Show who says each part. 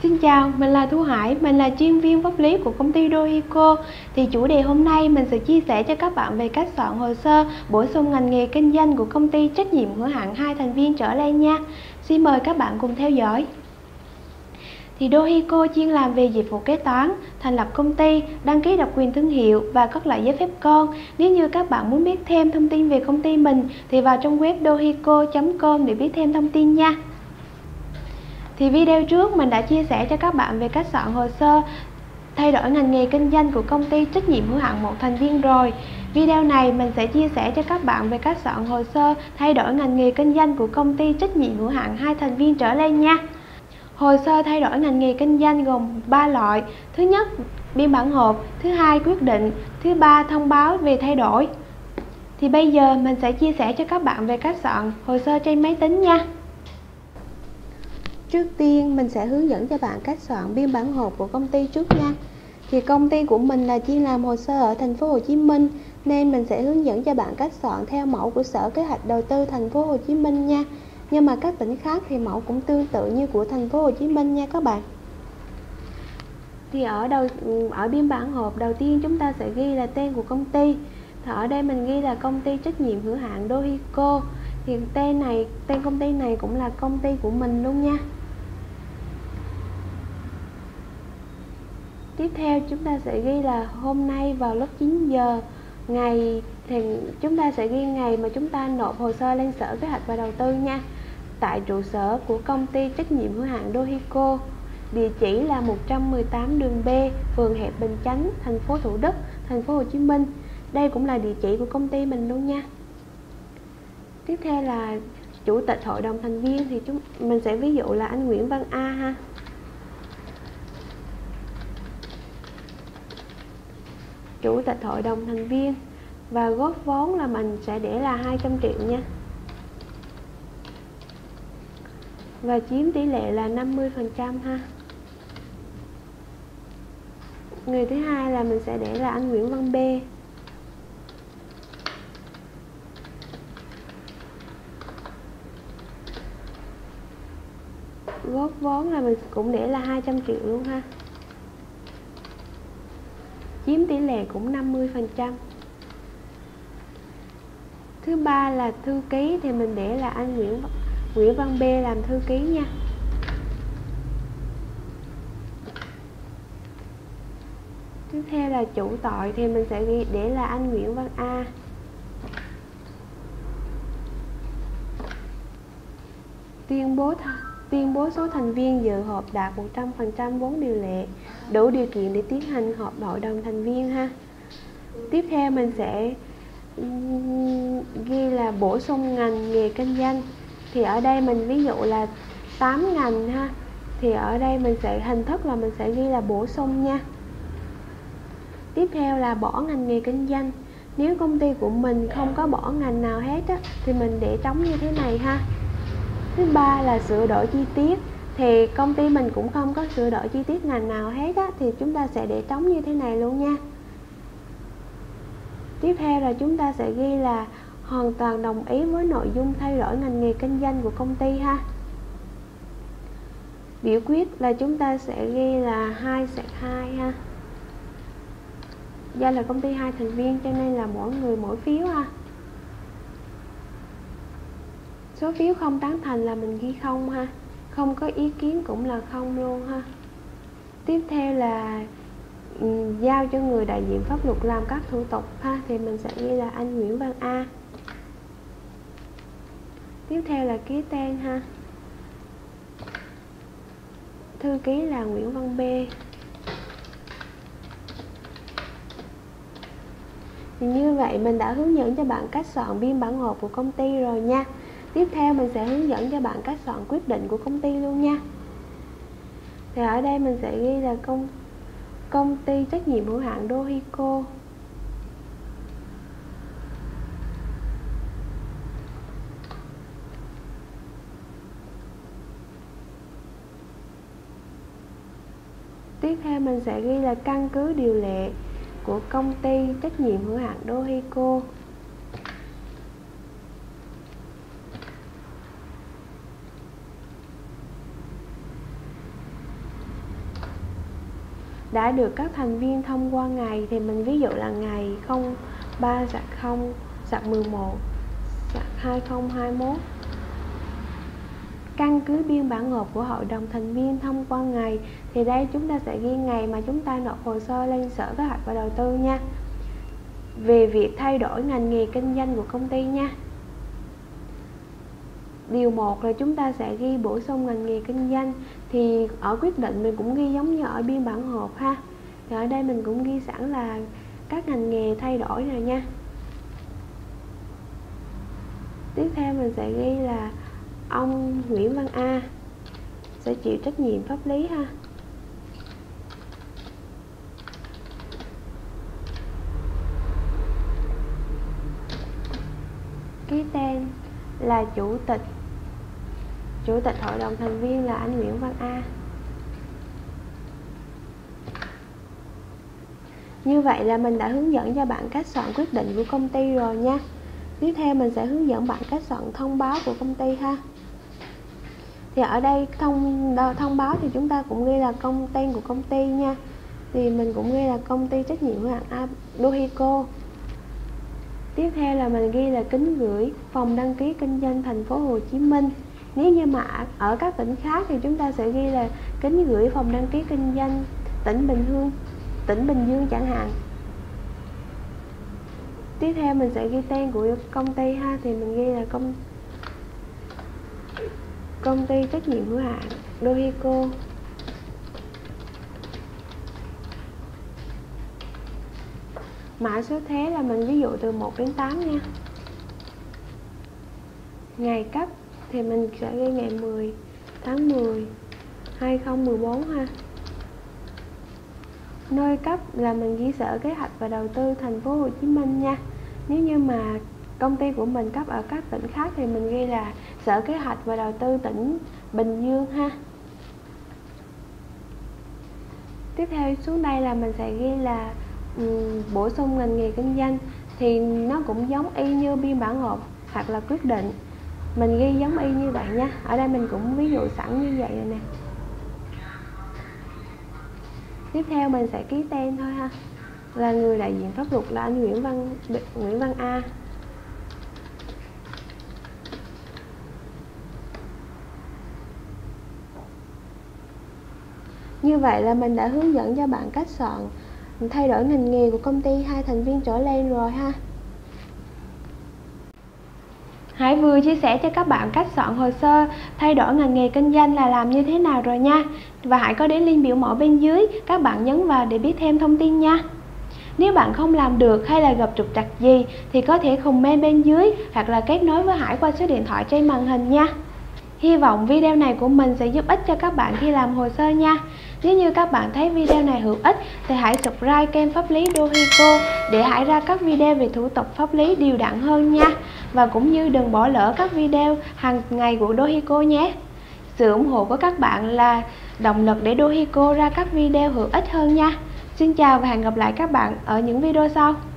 Speaker 1: Xin chào, mình là Thu Hải, mình là chuyên viên pháp lý của công ty Dohiko. Thì chủ đề hôm nay mình sẽ chia sẻ cho các bạn về cách soạn hồ sơ bổ sung ngành nghề kinh doanh của công ty trách nhiệm hữu hạn 2 thành viên trở lên nha. Xin mời các bạn cùng theo dõi. Thì Dohiko chuyên làm về dịch vụ kế toán, thành lập công ty, đăng ký độc quyền thương hiệu và các loại giấy phép con. Nếu như các bạn muốn biết thêm thông tin về công ty mình thì vào trong web dohiko.com để biết thêm thông tin nha. Thì video trước mình đã chia sẻ cho các bạn về cách soạn hồ sơ thay đổi ngành nghề kinh doanh của công ty trách nhiệm hữu hạn 1 thành viên rồi. Video này mình sẽ chia sẻ cho các bạn về cách soạn hồ sơ thay đổi ngành nghề kinh doanh của công ty trách nhiệm hữu hạn 2 thành viên trở lên nha. Hồ sơ thay đổi ngành nghề kinh doanh gồm 3 loại. Thứ nhất, biên bản hộp. Thứ hai, quyết định. Thứ ba, thông báo về thay đổi. Thì bây giờ mình sẽ chia sẻ cho các bạn về cách soạn hồ sơ trên máy tính nha. Trước tiên mình sẽ hướng dẫn cho bạn cách soạn biên bản hộp của công ty trước nha. Thì công ty của mình là chuyên làm hồ sơ ở thành phố Hồ Chí Minh nên mình sẽ hướng dẫn cho bạn cách soạn theo mẫu của Sở Kế hoạch Đầu tư thành phố Hồ Chí Minh nha. Nhưng mà các tỉnh khác thì mẫu cũng tương tự như của thành phố Hồ Chí Minh nha các bạn. Thì ở biên bản hộp đầu tiên chúng ta sẽ ghi là tên của công ty. Thì ở đây mình ghi là công ty trách nhiệm hữu hạn Dohiko. Thì tên công ty này cũng là công ty của mình luôn nha. Tiếp theo chúng ta sẽ ghi là hôm nay vào lúc 9 giờ. Ngày thì chúng ta sẽ ghi ngày mà chúng ta nộp hồ sơ lên Sở Kế hoạch và Đầu tư nha. Tại trụ sở của công ty trách nhiệm hữu hạn Dohiko. Địa chỉ là 118 đường B, phường Hiệp Bình Chánh, thành phố Thủ Đức, thành phố Hồ Chí Minh. Đây cũng là địa chỉ của công ty mình luôn nha. Tiếp theo là chủ tịch hội đồng thành viên thì mình sẽ ví dụ là anh Nguyễn Văn A ha. Chủ tịch hội đồng thành viên và góp vốn là mình sẽ để là 200 triệu nha. Và chiếm tỷ lệ là 50% ha. Người thứ hai là mình sẽ để là anh Nguyễn Văn B. Góp vốn là mình cũng để là 200 triệu luôn ha. Chiếm tỷ lệ cũng 50%. Thứ ba là thư ký thì mình để là anh Nguyễn Văn B làm thư ký nha. Tiếp theo là chủ tội thì mình sẽ để là anh Nguyễn Văn A. Tuyên bố số thành viên dự họp đạt 100% vốn điều lệ, đủ điều kiện để tiến hành họp hội đồng thành viên ha. Tiếp theo mình sẽ ghi là bổ sung ngành nghề kinh doanh. Thì ở đây mình ví dụ là 8 ngành ha. Thì ở đây mình sẽ hình thức là mình sẽ ghi là bổ sung nha. Tiếp theo là bỏ ngành nghề kinh doanh. Nếu công ty của mình không có bỏ ngành nào hết á, thì mình để trống như thế này ha. Thứ ba là sửa đổi chi tiết. Thì công ty mình cũng không có sửa đổi chi tiết ngành nào hết á, thì chúng ta sẽ để trống như thế này luôn nha. Tiếp theo là chúng ta sẽ ghi là hoàn toàn đồng ý với nội dung thay đổi ngành nghề kinh doanh của công ty ha. Biểu quyết là chúng ta sẽ ghi là 2/2 ha. Do là công ty 2 thành viên cho nên là mỗi người mỗi phiếu ha. Số phiếu không tán thành là mình ghi không ha. Không có ý kiến cũng là không luôn ha. Tiếp theo là giao cho người đại diện pháp luật làm các thủ tục ha. Thì mình sẽ ghi là anh Nguyễn Văn A. Tiếp theo là ký tên ha. Thư ký là Nguyễn Văn B. Thì như vậy mình đã hướng dẫn cho bạn cách soạn biên bản hộp của công ty rồi nha. Tiếp theo mình sẽ hướng dẫn cho bạn cách soạn quyết định của công ty luôn nha. Thì ở đây mình sẽ ghi là công ty trách nhiệm hữu hạn Dohiko. Tiếp theo mình sẽ ghi là căn cứ điều lệ của công ty trách nhiệm hữu hạn Dohiko. đã được các thành viên thông qua ngày, thì mình ví dụ là ngày 03/0/11/2021. Căn cứ biên bản họp của hội đồng thành viên thông qua ngày, thì đây chúng ta sẽ ghi ngày mà chúng ta nộp hồ sơ lên Sở Kế hoạch và Đầu tư nha, về việc thay đổi ngành nghề kinh doanh của công ty nha. Điều 1 là chúng ta sẽ ghi bổ sung ngành nghề kinh doanh, thì ở quyết định mình cũng ghi giống như ở biên bản họp ha. Thì ở đây mình cũng ghi sẵn là các ngành nghề thay đổi rồi nha. Tiếp theo mình sẽ ghi là ông Nguyễn Văn A sẽ chịu trách nhiệm pháp lý ha. Ký tên là chủ tịch hội đồng thành viên là anh Nguyễn Văn A. Như vậy là mình đã hướng dẫn cho bạn cách soạn quyết định của công ty rồi nha. Tiếp theo mình sẽ hướng dẫn bạn cách soạn thông báo của công ty ha. Thì ở đây thông báo thì chúng ta cũng ghi là tên của công ty nha. Thì mình cũng ghi là công ty trách nhiệm hữu hạn Dohico. Tiếp theo là mình ghi là kính gửi phòng đăng ký kinh doanh thành phố Hồ Chí Minh. Nếu như mà ở các tỉnh khác thì chúng ta sẽ ghi là kính gửi phòng đăng ký kinh doanh tỉnh Bình Dương chẳng hạn. Tiếp theo mình sẽ ghi tên của công ty ha, thì mình ghi là công ty trách nhiệm hữu hạn Dohico. Mã số thuế là mình ví dụ từ 1 đến 8 nha. Ngày cấp thì mình sẽ ghi ngày 10 tháng 10 2014 ha. Nơi cấp là mình ghi Sở Kế hoạch và Đầu tư thành phố Hồ Chí Minh nha. Nếu như mà công ty của mình cấp ở các tỉnh khác thì mình ghi là Sở Kế hoạch và Đầu tư tỉnh Bình Dương ha. Tiếp theo xuống đây là mình sẽ ghi là bổ sung ngành nghề kinh doanh, thì nó cũng giống y như biên bản họp hoặc là quyết định, mình ghi giống y như vậy nha. Ở đây mình cũng ví dụ sẵn như vậy rồi nè. Tiếp theo mình sẽ ký tên thôi ha, là người đại diện pháp luật là anh Nguyễn Văn A. Như vậy là mình đã hướng dẫn cho bạn cách soạn thay đổi ngành nghề của công ty 2 thành viên trở lên rồi ha. Hải vừa chia sẻ cho các bạn cách soạn hồ sơ thay đổi ngành nghề kinh doanh là làm như thế nào rồi nha. Và Hải có để link biểu mẫu bên dưới, các bạn nhấn vào để biết thêm thông tin nha. Nếu bạn không làm được hay là gặp trục trặc gì thì có thể comment bên dưới hoặc là kết nối với Hải qua số điện thoại trên màn hình nha. Hy vọng video này của mình sẽ giúp ích cho các bạn khi làm hồ sơ nha. Nếu như các bạn thấy video này hữu ích thì hãy subscribe kênh Pháp lý Dohico để Hải ra các video về thủ tục pháp lý đều đặn hơn nha. Và cũng như đừng bỏ lỡ các video hàng ngày của Dohico nhé. Sự ủng hộ của các bạn là động lực để Dohico ra các video hữu ích hơn nha. Xin chào và hẹn gặp lại các bạn ở những video sau.